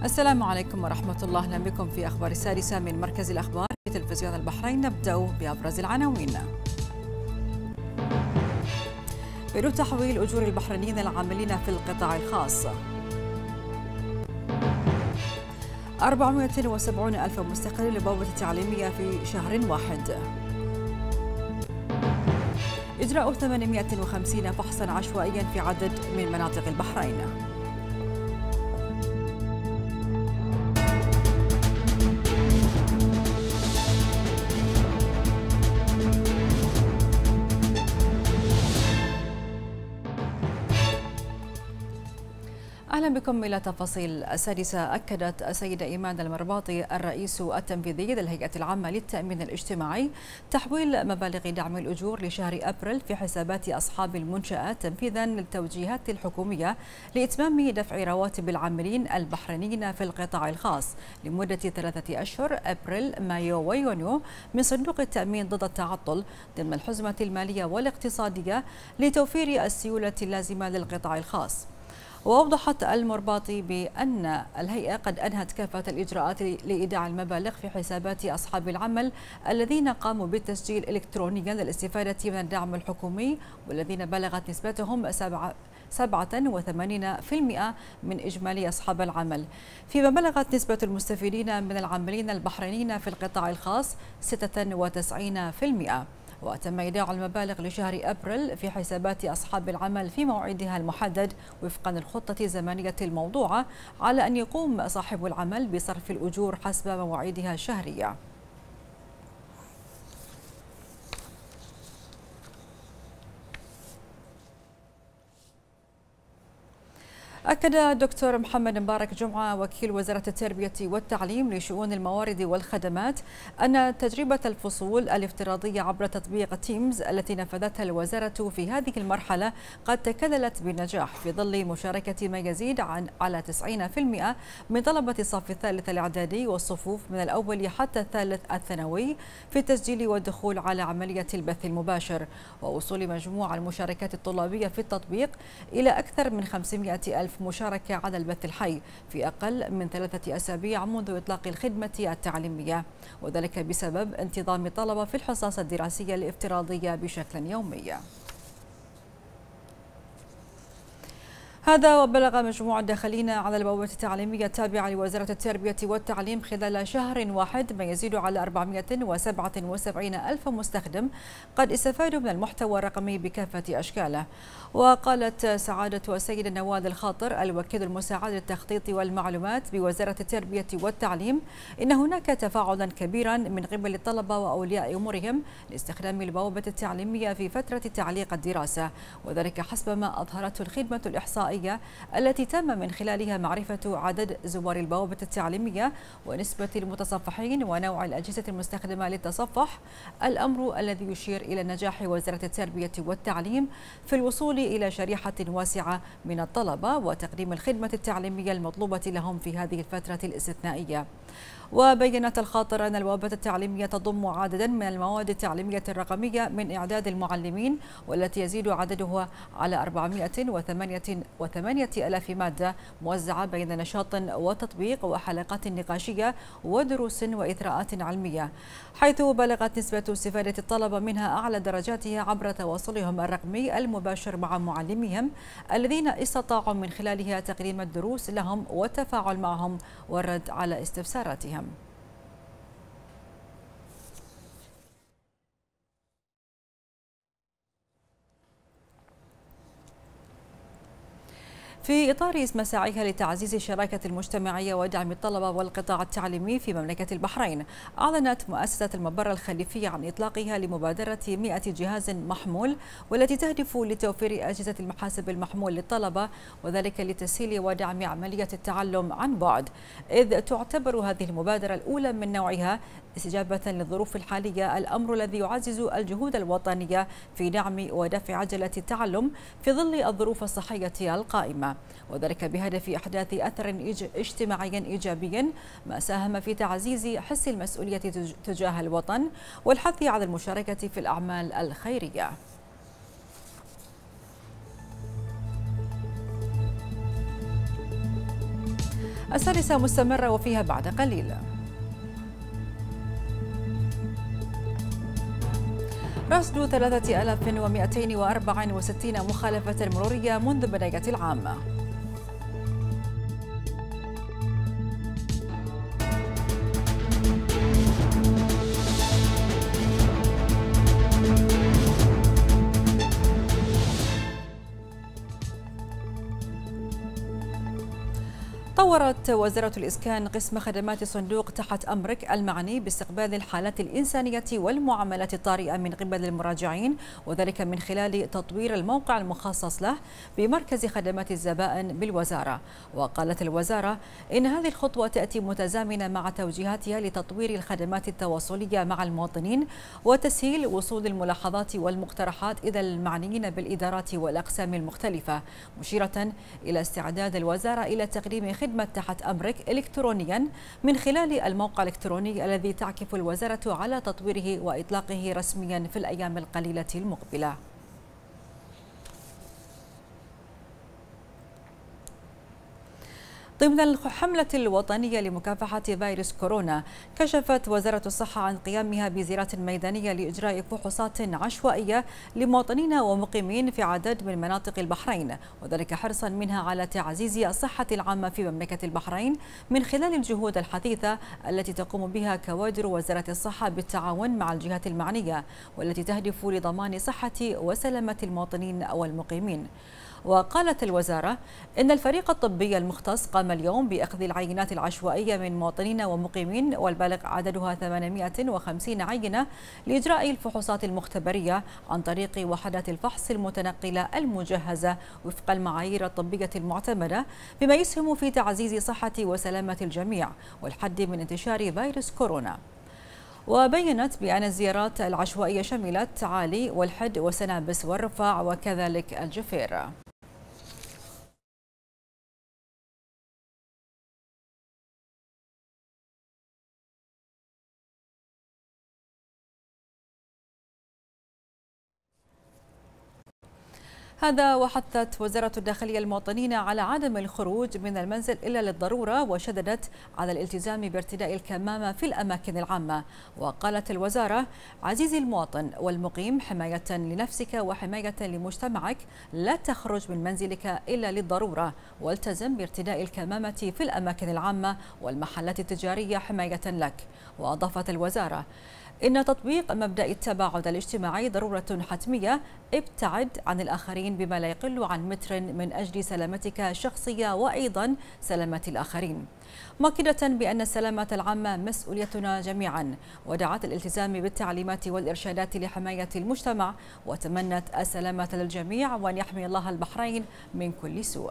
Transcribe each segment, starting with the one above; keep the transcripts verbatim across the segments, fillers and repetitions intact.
السلام عليكم ورحمة الله، أهلا بكم في أخبار السادسة من مركز الأخبار في تلفزيون البحرين. نبدأ بأبرز العناوين. بيروت تحويل أجور البحرينيين العاملين في القطاع الخاص. أربعمائة وسبعين ألف مستقل لبوابة تعليمية في شهر واحد. إجراء ثمانمائة وخمسين فحصا عشوائيا في عدد من مناطق البحرين. أهلا بكم إلى تفاصيل السادسة. أكدت السيدة إيمان المرباطي الرئيس التنفيذي للهيئة العامة للتأمين الاجتماعي تحويل مبالغ دعم الأجور لشهر أبريل في حسابات أصحاب المنشآت تنفيذا للتوجيهات الحكومية لإتمام دفع رواتب العاملين البحرينيين في القطاع الخاص لمدة ثلاثة أشهر أبريل مايو ويونيو من صندوق التأمين ضد التعطل ضمن الحزمة المالية والاقتصادية لتوفير السيولة اللازمة للقطاع الخاص. وأوضحت المرباطي بأن الهيئة قد أنهت كافة الإجراءات لإيداع المبالغ في حسابات أصحاب العمل الذين قاموا بالتسجيل إلكترونيا للاستفادة من الدعم الحكومي والذين بلغت نسبتهم سبعة وثمانين بالمئة من إجمالي أصحاب العمل، فيما بلغت نسبة المستفيدين من العاملين البحرينيين في القطاع الخاص ستة وتسعين بالمئة. وتم إيداع المبالغ لشهر أبريل في حسابات أصحاب العمل في موعدها المحدد وفقا للخطة الزمنية الموضوعة، على أن يقوم صاحب العمل بصرف الأجور حسب مواعيدها الشهرية. أكد الدكتور محمد مبارك جمعة وكيل وزارة التربية والتعليم لشؤون الموارد والخدمات أن تجربة الفصول الافتراضية عبر تطبيق تيمز التي نفذتها الوزارة في هذه المرحلة قد تكللت بالنجاح في ظل مشاركة ما يزيد عن على تسعين بالمئة من طلبة الصف الثالث الإعدادي والصفوف من الأول حتى الثالث الثانوي في التسجيل والدخول على عملية البث المباشر، ووصول مجموع المشاركات الطلابية في التطبيق إلى أكثر من خمسمائة ألف مشاركة على البث الحي في أقل من ثلاثة أسابيع منذ إطلاق الخدمة التعليمية، وذلك بسبب انتظام الطلبة في الحصص الدراسية الافتراضية بشكل يومي. هذا وبلغ مجموع الداخلين على البوابة التعليمية التابعة لوزارة التربية والتعليم خلال شهر واحد ما يزيد على أربعمائة وسبعة وسبعين ألف مستخدم قد استفادوا من المحتوى الرقمي بكافة أشكاله. وقالت سعادة السيدة نوال الخاطر الوكيل المساعد للتخطيط والمعلومات بوزارة التربية والتعليم إن هناك تفاعلا كبيرا من قبل الطلبة وأولياء أمورهم لاستخدام البوابة التعليمية في فترة تعليق الدراسة، وذلك حسب ما أظهرته الخدمة الإحصائية التي تم من خلالها معرفة عدد زوار البوابة التعليمية ونسبة المتصفحين ونوع الأجهزة المستخدمة للتصفح، الأمر الذي يشير إلى نجاح وزارة التربية والتعليم في الوصول إلى شريحة واسعة من الطلبة وتقديم الخدمة التعليمية المطلوبة لهم في هذه الفترة الاستثنائية. وبينت الخاطر أن البوابة التعليمية تضم عددا من المواد التعليمية الرقمية من إعداد المعلمين والتي يزيد عددها على أربعمائة وثمانية آلاف مادة موزعة بين نشاط وتطبيق وحلقات نقاشية ودروس وإثراءات علمية، حيث بلغت نسبة استفادة الطلبة منها أعلى درجاتها عبر تواصلهم الرقمي المباشر مع معلميهم الذين استطاعوا من خلالها تقديم الدروس لهم والتفاعل معهم والرد على استفساراتهم. في إطار مساعيها لتعزيز الشراكة المجتمعية ودعم الطلبة والقطاع التعليمي في مملكة البحرين، أعلنت مؤسسة المبرة الخليفية عن إطلاقها لمبادرة مئة جهاز محمول والتي تهدف لتوفير أجهزة المحاسب المحمول للطلبة، وذلك لتسهيل ودعم عملية التعلم عن بعد، إذ تعتبر هذه المبادرة الأولى من نوعها استجابة للظروف الحالية، الأمر الذي يعزز الجهود الوطنية في دعم ودفع عجلة التعلم في ظل الظروف الصحية القائمة، وذلك بهدف إحداث أثر اجتماعي إيجابي ما ساهم في تعزيز حس المسؤولية تجاه الوطن والحث على المشاركة في الأعمال الخيرية. السادسة مستمرة وفيها بعد قليل. رصد ثلاثة آلاف ومئتين وأربعة وستين مخالفة مرورية منذ بداية العام. طورت وزارة الإسكان قسم خدمات الصندوق تحت أمرك المعني باستقبال الحالات الإنسانية والمعاملات الطارئة من قبل المراجعين، وذلك من خلال تطوير الموقع المخصص له بمركز خدمات الزبائن بالوزارة. وقالت الوزارة إن هذه الخطوة تأتي متزامنة مع توجيهاتها لتطوير الخدمات التواصلية مع المواطنين وتسهيل وصول الملاحظات والمقترحات إلى المعنيين بالإدارات والأقسام المختلفة، مشيرة إلى استعداد الوزارة إلى تقديم خدمة تحت أمرك إلكترونيا من خلال الموقع الإلكتروني الذي تعكف الوزارة على تطويره وإطلاقه رسميا في الأيام القليلة المقبلة. ضمن الحملة الوطنية لمكافحة فيروس كورونا، كشفت وزارة الصحة عن قيامها بزيارات ميدانية لإجراء فحوصات عشوائية لمواطنين ومقيمين في عدد من مناطق البحرين، وذلك حرصا منها على تعزيز الصحة العامة في مملكة البحرين من خلال الجهود الحثيثة التي تقوم بها كوادر وزارة الصحة بالتعاون مع الجهات المعنية، والتي تهدف لضمان صحة وسلامة المواطنين والمقيمين. وقالت الوزارة إن الفريق الطبي المختص قام اليوم بأخذ العينات العشوائية من مواطنين ومقيمين، والبالغ عددها ثمانمئة وخمسين عينة، لإجراء الفحوصات المختبرية عن طريق وحدات الفحص المتنقلة المجهزة وفق المعايير الطبية المعتمدة، بما يسهم في تعزيز صحة وسلامة الجميع والحد من انتشار فيروس كورونا. وبينت بأن الزيارات العشوائية شملت عالي والحد وسنابس والرفاع وكذلك الجفير. هذا وحثت وزارة الداخلية المواطنين على عدم الخروج من المنزل إلا للضرورة، وشددت على الالتزام بارتداء الكمامة في الأماكن العامة. وقالت الوزارة: عزيزي المواطن والمقيم، حماية لنفسك وحماية لمجتمعك، لا تخرج من منزلك إلا للضرورة، والتزم بارتداء الكمامة في الأماكن العامة والمحلات التجارية حماية لك. وأضافت الوزارة إن تطبيق مبدأ التباعد الاجتماعي ضرورة حتمية، ابتعد عن الآخرين بما لا يقل عن متر من أجل سلامتك الشخصية وأيضا سلامة الآخرين، مؤكدة بأن السلامة العامة مسؤوليتنا جميعا. ودعت الالتزام بالتعليمات والإرشادات لحماية المجتمع، وتمنت السلامة للجميع وأن يحمي الله البحرين من كل سوء.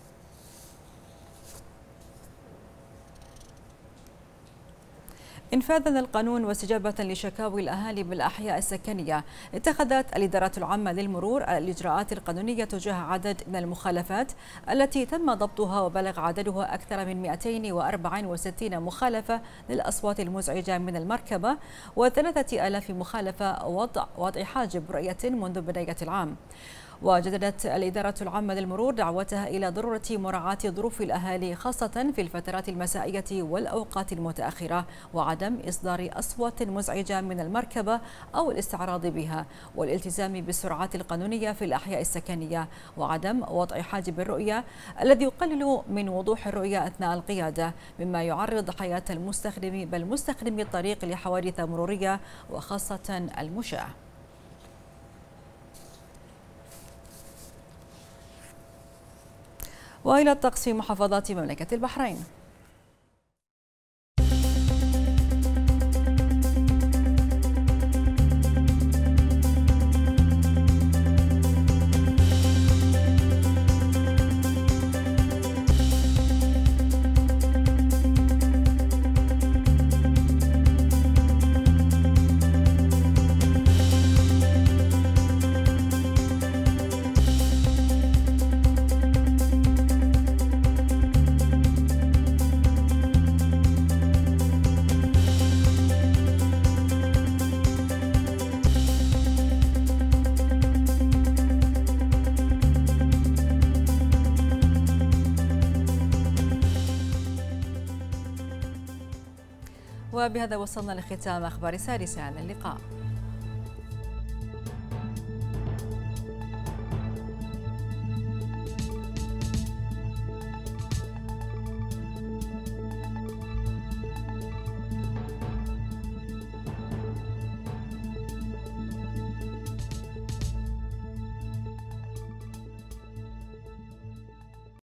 انفاذا للقانون واستجابة لشكاوي الأهالي بالأحياء السكنية، اتخذت الإدارات العامة للمرور الإجراءات القانونية تجاه عدد من المخالفات التي تم ضبطها، وبلغ عددها أكثر من مئتين وأربعة وستين مخالفة للأصوات المزعجة من المركبة، وثلاثة آلاف مخالفة وضع وضع حاجب رؤية منذ بداية العام. وجددت الإدارة العامة للمرور دعوتها إلى ضرورة مراعاة ظروف الأهالي خاصة في الفترات المسائية والأوقات المتأخرة، وعدم إصدار أصوات مزعجة من المركبة أو الاستعراض بها، والالتزام بالسرعات القانونية في الأحياء السكنية، وعدم وضع حاجب الرؤية الذي يقلل من وضوح الرؤية أثناء القيادة، مما يعرض حياة المستخدم بل مستخدمي الطريق لحوادث مرورية وخاصة المشاة. وإلى الطقس في محافظات مملكة البحرين. وبهذا وصلنا لختام أخبار سادسة، على اللقاء.